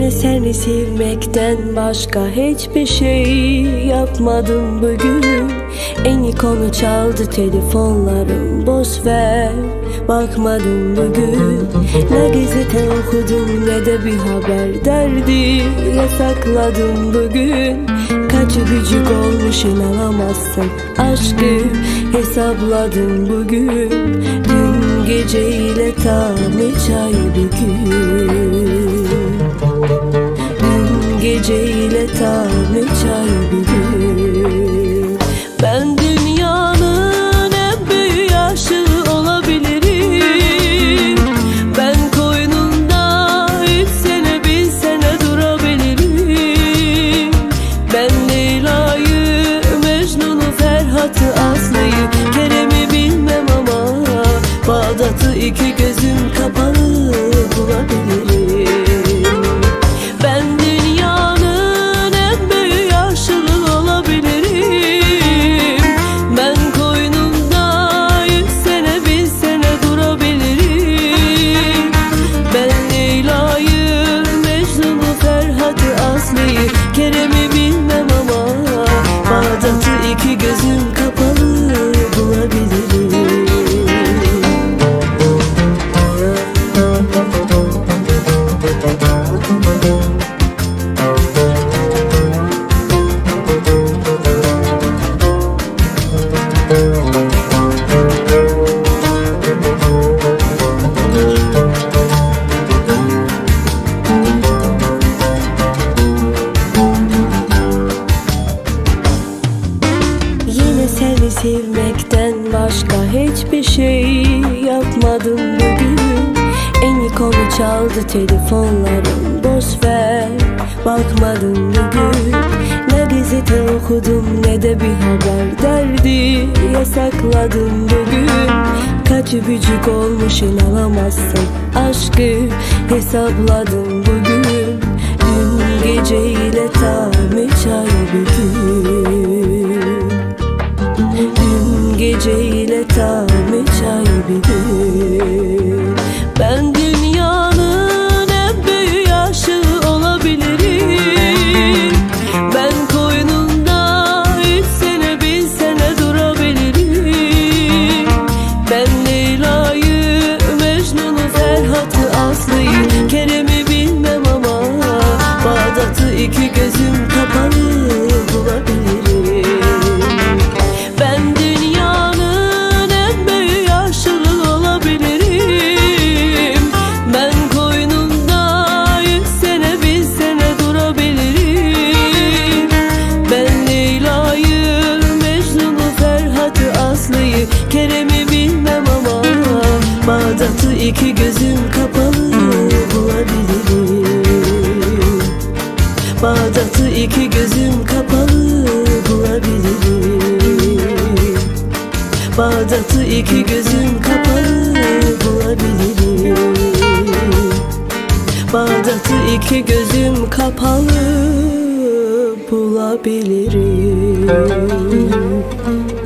Yine seni sevmekten başka hiçbir şey yapmadım bugün. En iyi konu çaldı telefonlarım, boş ver, bakmadım bugün. Ne gazete okudum ne de bir haber, derdi yasakladım bugün. Kaç öpücük olmuş inanamazsın, aşkı hesapladım bugün. Dün geceyle tam 3 ay bir gün. Dün geceyle tam 3 ay bir gün. Ben dünyanın en büyük aşığı olabilirim. Ben koynunda 3 sene 1 sene durabilirim. Ben Leyla'yı, Mecnun'u, Ferhat'ı, Aslı'yı, Kerem'i bilmem ama Bağdat'ı iki gözüm kapalı bulabilirim. Ben dünyanın en büyük aşığı olabilirim. Ben koynumda 3 sene 1 sene durabilirim. Ben Leyla'yı, Mecnun'u, Ferhat'ı, Aslı'yı, Kerem'i bilmem ama Bağdat'ı iki gözüm kapalı bulabilirim. Yine seni sevmekten başka hiçbir şey yapmadım bugün. En iyi konu çaldı telefonlarım, boş ver, bakmadım bugün. Ne gazete okudum ne de bir haber, derdi yasakladım bugün. Kaç öpücük olmuş inanamazsın, aşkı hesapladım bugün. Dün geceyle tam 3 ay bir gün. Dün geceyle tam 3 ay bir gün. Ben dünyanın en büyük aşığı olabilirim. Ben koynunda 3 sene 1 sene durabilirim. Ben Leyla'yı, Mecnun'u, Ferhat'ı, Aslı'yı, Kerem'i bilmem ama Bağdat'ı iki gözüm kapalı bulabilirim. Ben dünyanın en büyük aşığı olabilirim. Ben koynumda 3 sene 1 sene durabilirim. Ben Leyla'yı, Mecnun'u, Ferhat'ı, Aslı'yı, Kerem'i bilmem ama Bağdat'ı iki gözüm kapalı bulabilirim. Bağdat'ı iki gözüm kapalı bulabilirim. Bağdat'ı iki gözüm kapalı bulabilirim. Bağdat'ı iki gözüm kapalı bulabilirim.